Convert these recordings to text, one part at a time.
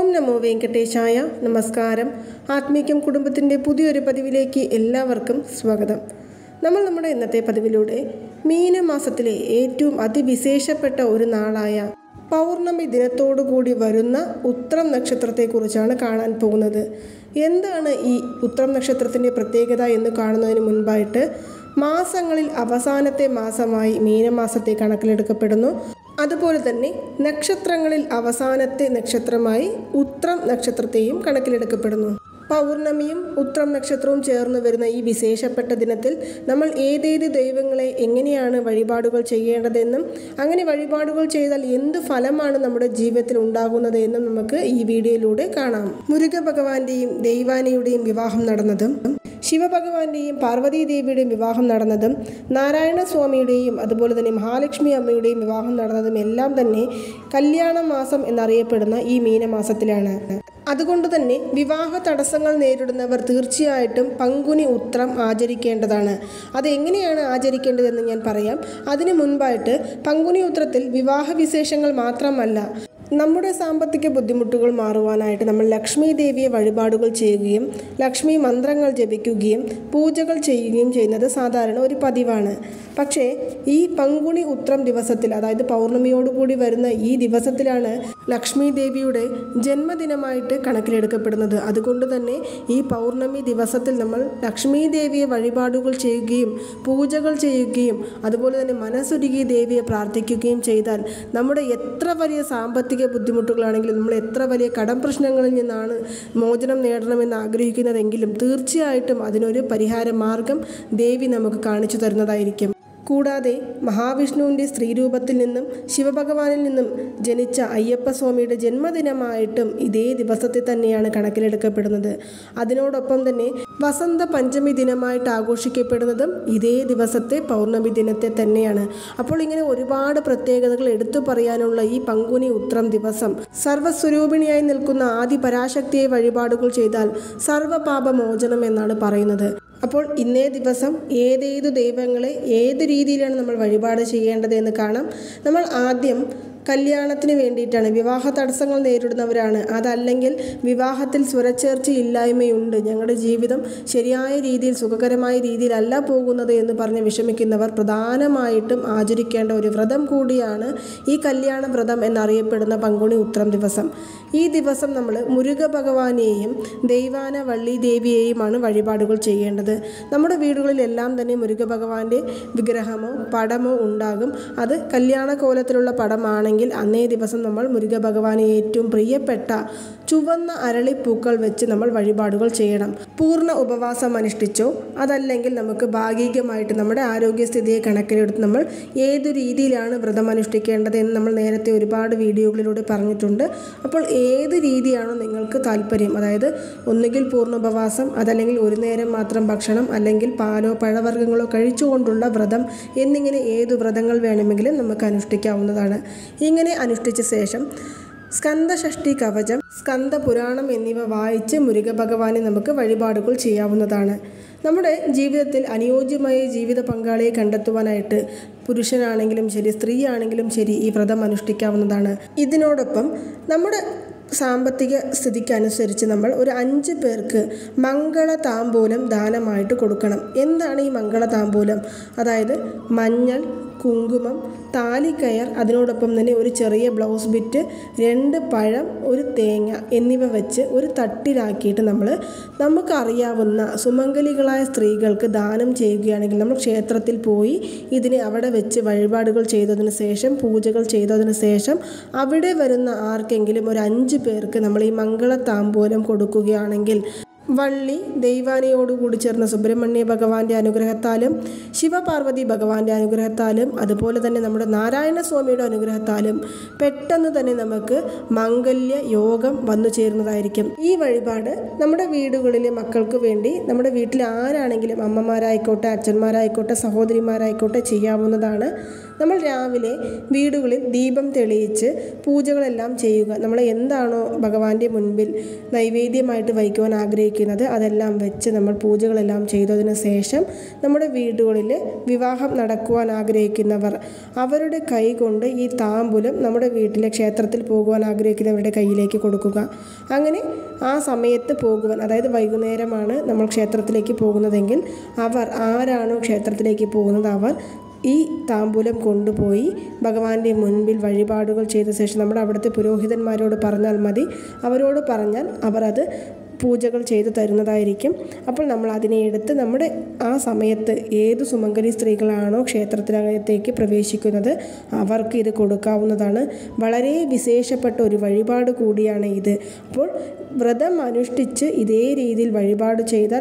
ഓം നമോ വെങ്കടേശായ. നമസ്കാരം. ആത്മീകം കുടുംബത്തിൻ്റെ പുതിയൊരു പതിവിലേക്ക് എല്ലാവർക്കും സ്വാഗതം. നമ്മുടെ ഇന്നത്തെ പതിവിലൂടെ മീനമാസത്തിലെ ഏറ്റവും അതിവിശേഷപ്പെട്ട ഒരു നാളായ പൗർണമി ദിനത്തോടുകൂടി വരുന്ന ഉത്രം നക്ഷത്രത്തെക്കുറിച്ചാണ് കാണാൻ പോകുന്നത്. എന്താണ് ഈ ഉത്രം നക്ഷത്രത്തിൻ്റെ പ്രത്യേകത എന്ന് കാണുന്നതിന് മുൻപായിട്ട് മാസങ്ങളിൽ അവസാനത്തെ മാസമായി മീനമാസത്തെ കണക്കിലെടുക്കപ്പെടുന്നു. അതുപോലെ തന്നെ നക്ഷത്രങ്ങളിൽ അവസാനത്തെ നക്ഷത്രമായി ഉത്രം നക്ഷത്രത്തെയും കണക്കിലെടുക്കപ്പെടുന്നു. പൗർണമിയും ഉത്രം നക്ഷത്രവും ചേർന്ന് വരുന്ന ഈ വിശേഷപ്പെട്ട ദിനത്തിൽ നമ്മൾ ഏതേത് ദൈവങ്ങളെ എങ്ങനെയാണ് വഴിപാടുകൾ ചെയ്യേണ്ടതെന്നും അങ്ങനെ വഴിപാടുകൾ ചെയ്താൽ എന്ത് ഫലമാണ് നമ്മുടെ ജീവിതത്തിൽ ഉണ്ടാകുന്നത് എന്നും നമുക്ക് ഈ വീഡിയോയിലൂടെ കാണാം. മുരുക ഭഗവാന്റെയും ദൈവാനയുടെയും വിവാഹം നടന്നതും ശിവഭഗവാന്റെയും പാർവതീ ദേവിയുടെയും വിവാഹം നടന്നതും നാരായണ സ്വാമിയുടെയും അതുപോലെ തന്നെ മഹാലക്ഷ്മി അമ്മയുടെയും വിവാഹം നടന്നതും എല്ലാം തന്നെ കല്യാണ മാസം എന്നറിയപ്പെടുന്ന ഈ മീനമാസത്തിലാണ്. അതുകൊണ്ട് തന്നെ വിവാഹ തടസ്സങ്ങൾ നേരിടുന്നവർ തീർച്ചയായിട്ടും പങ്കുനി ഉത്രം ആചരിക്കേണ്ടതാണ്. അതെങ്ങനെയാണ് ആചരിക്കേണ്ടതെന്ന് ഞാൻ പറയാം. അതിനു മുൻപായിട്ട് പങ്കുനി ഉത്രത്തിൽ വിവാഹ വിശേഷങ്ങൾ മാത്രമല്ല, നമ്മുടെ സാമ്പത്തിക ബുദ്ധിമുട്ടുകൾ മാറുവാനായിട്ട് നമ്മൾ ലക്ഷ്മി ദേവിയെ വഴിപാടുകൾ ചെയ്യുകയും ലക്ഷ്മി മന്ത്രങ്ങൾ ജപിക്കുകയും പൂജകൾ ചെയ്യുകയും ചെയ്യുന്നത് സാധാരണ ഒരു പതിവാണ്. പക്ഷേ ഈ പങ്കുണി ഉത്രം ദിവസത്തിൽ, അതായത് പൗർണമിയോടുകൂടി വരുന്ന ഈ ദിവസത്തിലാണ് ലക്ഷ്മി ദേവിയുടെ ജന്മദിനമായിട്ട് കണക്കിലെടുക്കപ്പെടുന്നത്. അതുകൊണ്ട് തന്നെ ഈ പൗർണമി ദിവസത്തിൽ നമ്മൾ ലക്ഷ്മി ദേവിയെ വഴിപാടുകൾ ചെയ്യുകയും പൂജകൾ ചെയ്യുകയും അതുപോലെ തന്നെ മനസ്സുരുകി ദേവിയെ പ്രാർത്ഥിക്കുകയും ചെയ്താൽ നമ്മുടെ എത്ര വലിയ സാമ്പത്തിക ബുദ്ധിമുട്ടുകളാണെങ്കിലും നമ്മൾ എത്ര വലിയ കടം പ്രശ്നങ്ങളിൽ നിന്നാണ് മോചനം നേടണമെന്ന് ആഗ്രഹിക്കുന്നതെങ്കിലും തീർച്ചയായിട്ടും അതിനൊരു പരിഹാര മാർഗം ദേവി നമുക്ക് കാണിച്ചു തരുന്നതായിരിക്കും. കൂടാതെ മഹാവിഷ്ണുവിൻ്റെ സ്ത്രീരൂപത്തിൽ നിന്നും ശിവഭഗവാനിൽ നിന്നും ജനിച്ച അയ്യപ്പസ്വാമിയുടെ ജന്മദിനമായിട്ടും ഇതേ ദിവസത്തെ തന്നെയാണ് കണക്കിലെടുക്കപ്പെടുന്നത്. അതിനോടൊപ്പം തന്നെ വസന്ത പഞ്ചമി ദിനമായിട്ട് ആഘോഷിക്കപ്പെടുന്നതും ഇതേ ദിവസത്തെ പൗർണമി ദിനത്തെ തന്നെയാണ്. അപ്പോൾ ഇങ്ങനെ ഒരുപാട് പ്രത്യേകതകൾ എടുത്തു പറയാനുള്ള ഈ പങ്കുനി ഉത്രം ദിവസം സർവ്വസ്വരൂപിണിയായി നിൽക്കുന്ന ആദി പരാശക്തിയെ വഴിപാടുകൾ ചെയ്താൽ സർവ്വപാപമോചനം എന്നാണ് പറയുന്നത്. അപ്പോൾ ഇന്നേ ദിവസം ഏതേതു ദൈവങ്ങളെ ഏത് രീതിയിലാണ് നമ്മൾ വഴിപാട് ചെയ്യേണ്ടതെന്ന് കാണാം. നമ്മൾ ആദ്യം കല്യാണത്തിന് വേണ്ടിയിട്ടാണ്, വിവാഹ തടസ്സങ്ങൾ നേരിടുന്നവരാണ്, അതല്ലെങ്കിൽ വിവാഹത്തിൽ സ്വരച്ചേർച്ചയില്ലായ്മയുണ്ട്, ഞങ്ങളുടെ ജീവിതം ശരിയായ രീതിയിൽ സുഖകരമായ രീതിയിലല്ല പോകുന്നത് എന്ന് പറഞ്ഞ് വിഷമിക്കുന്നവർ പ്രധാനമായിട്ടും ആചരിക്കേണ്ട ഒരു വ്രതം കൂടിയാണ് ഈ കല്യാണ വ്രതം എന്നറിയപ്പെടുന്ന പങ്കുണി ഉത്രം ദിവസം. ഈ ദിവസം നമ്മൾ മുരുക ഭഗവാനെയും ദൈവാന വള്ളി ദേവിയെയുമാണ് വഴിപാടുകൾ ചെയ്യേണ്ടത്. നമ്മുടെ വീടുകളിലെല്ലാം തന്നെ മുരുക ഭഗവാന്റെ വിഗ്രഹമോ പടമോ ഉണ്ടാകും. അത് കല്യാണ കോലത്തിലുള്ള പടമാണെങ്കിൽ അന്നേ ദിവസം നമ്മൾ മുരുക ഭഗവാനെ ഏറ്റവും പ്രിയപ്പെട്ട ചുവന്ന അരളിപ്പൂക്കൾ വെച്ച് നമ്മൾ വഴിപാടുകൾ ചെയ്യണം. പൂർണ്ണ ഉപവാസം അനുഷ്ഠിച്ചോ അതല്ലെങ്കിൽ നമുക്ക് ഭാഗികമായിട്ട് നമ്മുടെ ആരോഗ്യസ്ഥിതിയെ കണക്കിലെടുത്ത് നമ്മൾ ഏതു രീതിയിലാണ് വ്രതം അനുഷ്ഠിക്കേണ്ടത് എന്ന് നമ്മൾ നേരത്തെ ഒരുപാട് വീഡിയോകളിലൂടെ പറഞ്ഞിട്ടുണ്ട്. അപ്പോൾ ഏത് രീതിയാണോ നിങ്ങൾക്ക് താല്പര്യം, അതായത് ഒന്നുകിൽ പൂർണ്ണ ഉപവാസം, അതല്ലെങ്കിൽ ഒരു നേരം മാത്രം ഭക്ഷണം, അല്ലെങ്കിൽ പാലോ പഴവർഗ്ഗങ്ങളോ കഴിച്ചുകൊണ്ടുള്ള വ്രതം എന്നിങ്ങനെ ഏതു വ്രതങ്ങൾ വേണമെങ്കിലും നമുക്ക് അനുഷ്ഠിക്കാവുന്നതാണ്. ഇങ്ങനെ അനുഷ്ഠിച്ച ശേഷം സ്കന്ദഷഷ്ടി കവചം, സ്കന്ദ പുരാണം എന്നിവ വായിച്ച് മുരുക ഭഗവാനെ നമുക്ക് വഴിപാടുകൾ ചെയ്യാവുന്നതാണ്. നമ്മുടെ ജീവിതത്തിൽ അനുയോജ്യമായ ജീവിത പങ്കാളിയെ കണ്ടെത്തുവാനായിട്ട് പുരുഷനാണെങ്കിലും ശരി സ്ത്രീ ആണെങ്കിലും ശരി ഈ വ്രതം അനുഷ്ഠിക്കാവുന്നതാണ്. ഇതിനോടൊപ്പം നമ്മുടെ സാമ്പത്തിക സ്ഥിതിക്കനുസരിച്ച് നമ്മൾ ഒരു 5 പേർക്ക് മംഗള താമ്പൂലം ദാനമായിട്ട് കൊടുക്കണം. എന്താണ് ഈ മംഗള താമ്പൂലം? അതായത് മഞ്ഞൾ, കുങ്കുമം, താലിക്കയർ, അതിനോടൊപ്പം തന്നെ ഒരു ചെറിയ ബ്ലൗസ് ബിറ്റ്, 2 പഴം, ഒരു തേങ്ങ എന്നിവ വെച്ച് ഒരു തട്ടിലാക്കിയിട്ട് നമുക്കറിയാവുന്ന സുമംഗലികളായ സ്ത്രീകൾക്ക് ദാനം ചെയ്യുകയാണെങ്കിൽ നമ്മൾ ക്ഷേത്രത്തിൽ പോയി ഇതിനെ അവിടെ വെച്ച് വഴിപാടുകൾ ചെയ്തതിന് ശേഷം പൂജകൾ ചെയ്തതിന് ശേഷം അവിടെ വരുന്ന ആർക്കെങ്കിലും ഒരു 5 പേർക്ക് നമ്മൾ ഈ മംഗള താമ്പൂലം കൊടുക്കുകയാണെങ്കിൽ വള്ളി ദൈവാനയോടുകൂടി ചേർന്ന സുബ്രഹ്മണ്യ ഭഗവാന്റെ അനുഗ്രഹത്താലും ശിവപാർവതി ഭഗവാന്റെ അനുഗ്രഹത്താലും അതുപോലെ തന്നെ നമ്മുടെ നാരായണ സ്വാമിയുടെ അനുഗ്രഹത്താലും പെട്ടെന്ന് തന്നെ നമുക്ക് മംഗല്യ യോഗം വന്നു ചേരുന്നതായിരിക്കും. ഈ വഴിപാട് നമ്മുടെ വീടുകളിലെ മക്കൾക്ക് വേണ്ടി നമ്മുടെ വീട്ടിൽ ആരാണെങ്കിലും അമ്മമാരായിക്കോട്ടെ അച്ഛന്മാരായിക്കോട്ടെ സഹോദരിമാരായിക്കോട്ടെ ചെയ്യാവുന്നതാണ്. നമ്മൾ രാവിലെ വീടുകളിൽ ദീപം തെളിയിച്ച് പൂജകളെല്ലാം ചെയ്യുക. നമ്മൾ എന്താണോ ഭഗവാന്റെ മുൻപിൽ നൈവേദ്യമായിട്ട് വയ്ക്കുവാൻ ആഗ്രഹിക്കുന്നത് അതെല്ലാം വെച്ച് നമ്മൾ പൂജകളെല്ലാം ചെയ്തതിന് ശേഷം നമ്മുടെ വീടുകളിൽ വിവാഹം നടക്കുവാൻ ആഗ്രഹിക്കുന്നവർ അവരുടെ കൈ കൊണ്ട് ഈ താമ്പൂലം നമ്മുടെ വീട്ടിലെ ക്ഷേത്രത്തിൽ പോകുവാൻ ആഗ്രഹിക്കുന്നവരുടെ കയ്യിലേക്ക് കൊടുക്കുക. അങ്ങനെ ആ സമയത്ത് പോകുവാൻ, അതായത് വൈകുന്നേരമാണ് നമ്മൾ ക്ഷേത്രത്തിലേക്ക് പോകുന്നതെങ്കിൽ അവർ ആരാണോ ക്ഷേത്രത്തിലേക്ക് പോകുന്നത് അവർ ഈ താമ്പൂലം കൊണ്ടുപോയി ഭഗവാന്റെ മുൻപിൽ വഴിപാടുകൾ ചെയ്ത ശേഷം നമ്മുടെ അവിടുത്തെ പുരോഹിതന്മാരോട് പറഞ്ഞാൽ മതി. അവരോട് പറഞ്ഞാൽ അവർ അത് പൂജകൾ ചെയ്തു തരുന്നതായിരിക്കും. അപ്പോൾ നമ്മൾ അതിനെ എടുത്ത് നമ്മുടെ ആ സമയത്ത് ഏത് സുമംഗലി സ്ത്രീകളാണോ ക്ഷേത്രത്തിനകത്തേക്ക് പ്രവേശിക്കുന്നത് അവർക്ക് ഇത് കൊടുക്കാവുന്നതാണ്. വളരെ വിശേഷപ്പെട്ട ഒരു വഴിപാട് കൂടിയാണ് ഇത്. അപ്പോൾ വ്രതം അനുഷ്ഠിച്ച് ഇതേ രീതിയിൽ വഴിപാട് ചെയ്താൽ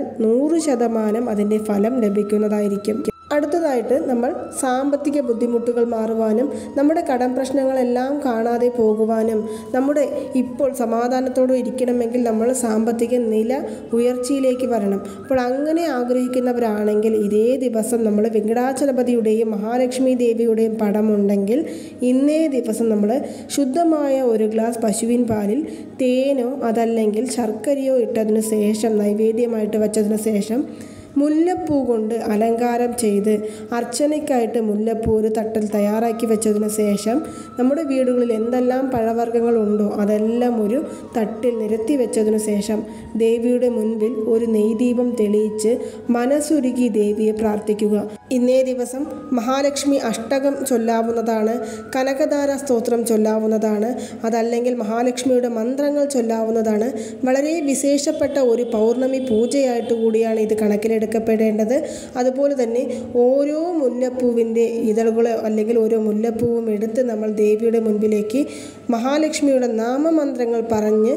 100% അതിൻ്റെ ഫലം ലഭിക്കുന്നതായിരിക്കും. അടുത്തതായിട്ട് നമ്മൾ സാമ്പത്തിക ബുദ്ധിമുട്ടുകൾ മാറുവാനും നമ്മുടെ കടം പ്രശ്നങ്ങളെല്ലാം കാണാതെ പോകുവാനും നമ്മുടെ ഇപ്പോൾ സമാധാനത്തോടെ ഇരിക്കണമെങ്കിൽ നമ്മൾ സാമ്പത്തിക നില ഉയർച്ചയിലേക്ക് വരണം. അപ്പോൾ അങ്ങനെ ആഗ്രഹിക്കുന്നവരാണെങ്കിൽ ഇതേ ദിവസം നമ്മൾ വെങ്കടാചലപതിയുടെയും മഹാലക്ഷ്മി ദേവിയുടെയും പടമുണ്ടെങ്കിൽ ഇന്നേ ദിവസം നമ്മൾ ശുദ്ധമായ ഒരു ഗ്ലാസ് പശുവിൻ പാലിൽ തേനോ അതല്ലെങ്കിൽ ശർക്കരയോ ഇട്ടതിന് ശേഷം നൈവേദ്യമായിട്ട് വച്ചതിന് ശേഷം മുല്ലപ്പൂ കൊണ്ട് അലങ്കാരം ചെയ്ത് അർച്ചനയ്ക്കായിട്ട് മുല്ലപ്പൂ ഒരു തട്ടിൽ തയ്യാറാക്കി വെച്ചതിന് ശേഷം നമ്മുടെ വീടുകളിൽ എന്തെല്ലാം പഴവർഗ്ഗങ്ങളുണ്ടോ അതെല്ലാം ഒരു തട്ടിൽ നിരത്തി വെച്ചതിന് ശേഷം ദേവിയുടെ മുൻപിൽ ഒരു നെയ്ദീപം തെളിയിച്ച് മനസ്സുരുകി ദേവിയെ പ്രാർത്ഥിക്കുക. ഇന്നേ ദിവസം മഹാലക്ഷ്മി അഷ്ടകം ചൊല്ലാവുന്നതാണ്, കനകധാര സ്തോത്രം ചൊല്ലാവുന്നതാണ്, അതല്ലെങ്കിൽ മഹാലക്ഷ്മിയുടെ മന്ത്രങ്ങൾ ചൊല്ലാവുന്നതാണ്. വളരെ വിശേഷപ്പെട്ട ഒരു പൗർണമി പൂജയായിട്ട് കൂടിയാണ് ഇത് കണക്കിലെടുക്കപ്പെടേണ്ടത്. അതുപോലെ തന്നെ ഓരോ മുല്ലപ്പൂവിൻ്റെ ഇതളുകളോ അല്ലെങ്കിൽ ഓരോ മുല്ലപ്പൂവും എടുത്ത് നമ്മൾ ദേവിയുടെ മുൻപിലേക്ക് മഹാലക്ഷ്മിയുടെ നാമമന്ത്രങ്ങൾ പറഞ്ഞ്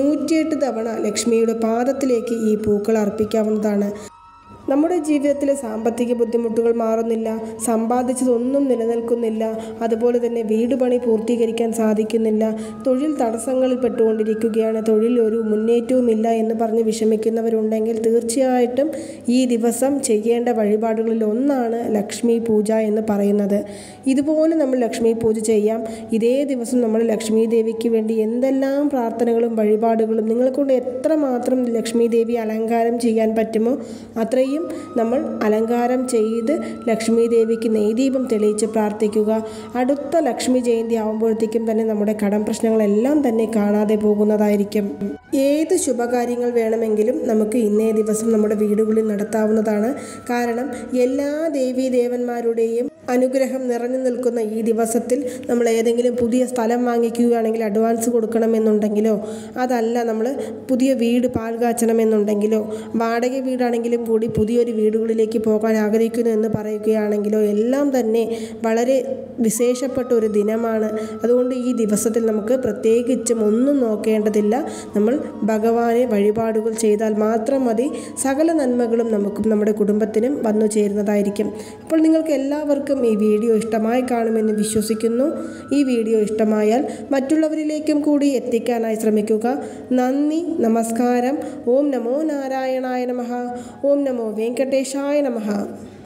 108 തവണ ലക്ഷ്മിയുടെ പാദത്തിലേക്ക് ഈ പൂക്കൾ അർപ്പിക്കാവുന്നതാണ്. നമ്മുടെ ജീവിതത്തിലെ സാമ്പത്തിക ബുദ്ധിമുട്ടുകൾ മാറുന്നില്ല, സമ്പാദിച്ചതൊന്നും നിലനിൽക്കുന്നില്ല, അതുപോലെ തന്നെ വീട് പണി പൂർത്തീകരിക്കാൻ സാധിക്കുന്നില്ല, തൊഴിൽ തടസ്സങ്ങളിൽ പെട്ടുകൊണ്ടിരിക്കുകയാണ്, തൊഴിൽ ഒരു മുന്നേറ്റവുമില്ല എന്ന് പറഞ്ഞ് വിഷമിക്കുന്നവരുണ്ടെങ്കിൽ തീർച്ചയായിട്ടും ഈ ദിവസം ചെയ്യേണ്ട വഴിപാടുകളിൽ ഒന്നാണ് ലക്ഷ്മി പൂജ എന്ന് പറയുന്നത്. ഇതുപോലെ നമ്മൾ ലക്ഷ്മി പൂജ ചെയ്യാം. ഇതേ ദിവസം നമ്മൾ ലക്ഷ്മി ദേവിക്ക് വേണ്ടി എന്തെല്ലാം പ്രാർത്ഥനകളും വഴിപാടുകളും നിങ്ങളെക്കൊണ്ട് എത്രമാത്രം ലക്ഷ്മി ദേവി അലങ്കാരം ചെയ്യാൻ പറ്റുമോ അത്രയും നമ്മൾ അലങ്കാരം ചെയ്ത് ലക്ഷ്മി ദേവിക്ക് നെയ്ദീപം തെളിയിച്ച് പ്രാർത്ഥിക്കുക. അടുത്ത ലക്ഷ്മി ജയന്തി ആകുമ്പോഴത്തേക്കും തന്നെ നമ്മുടെ കടം പ്രശ്നങ്ങളെല്ലാം തന്നെ കാണാതെ പോകുന്നതായിരിക്കും. ഏത് ശുഭകാര്യങ്ങൾ വേണമെങ്കിലും നമുക്ക് ഇന്നേ ദിവസം നമ്മുടെ വീടുകളിൽ നടത്താവുന്നതാണ്. കാരണം എല്ലാ ദേവീ ദേവന്മാരുടെയും അനുഗ്രഹം നിറഞ്ഞു നിൽക്കുന്ന ഈ ദിവസത്തിൽ നമ്മൾ ഏതെങ്കിലും പുതിയ സ്ഥലം വാങ്ങിക്കുകയാണെങ്കിൽ അഡ്വാൻസ് കൊടുക്കണമെന്നുണ്ടെങ്കിലോ അതല്ല നമ്മൾ പുതിയ വീട് പാൽ കാച്ചണമെന്നുണ്ടെങ്കിലോ വാടക വീടാണെങ്കിലും കൂടി പുതിയൊരു വീടുകളിലേക്ക് പോകാൻ ആഗ്രഹിക്കുന്നു എന്ന് പറയുകയാണെങ്കിലോ എല്ലാം തന്നെ വളരെ വിശേഷപ്പെട്ട ഒരു ദിനമാണ്. അതുകൊണ്ട് ഈ ദിവസത്തിൽ നമുക്ക് പ്രത്യേകിച്ചും ഒന്നും നോക്കേണ്ടതില്ല. നമ്മൾ ഭഗവാനെ വഴിപാടുകൾ ചെയ്താൽ മാത്രം മതി. സകല നന്മകളും നമുക്കും നമ്മുടെ കുടുംബത്തിനും വന്നു ചേരുന്നതായിരിക്കും. അപ്പോൾ നിങ്ങൾക്ക് എല്ലാവർക്കും ഈ വീഡിയോ ഇഷ്ടമായി കാണുമെന്ന് വിശ്വസിക്കുന്നു. ഈ വീഡിയോ ഇഷ്ടമായാൽ മറ്റുള്ളവരിലേക്കും കൂടി എത്തിക്കാനായി ശ്രമിക്കുക. നന്ദി, നമസ്കാരം. ഓം നമോ നാരായണായ നമഃ. ഓം നമോ വെങ്കടേശായ നമഃ.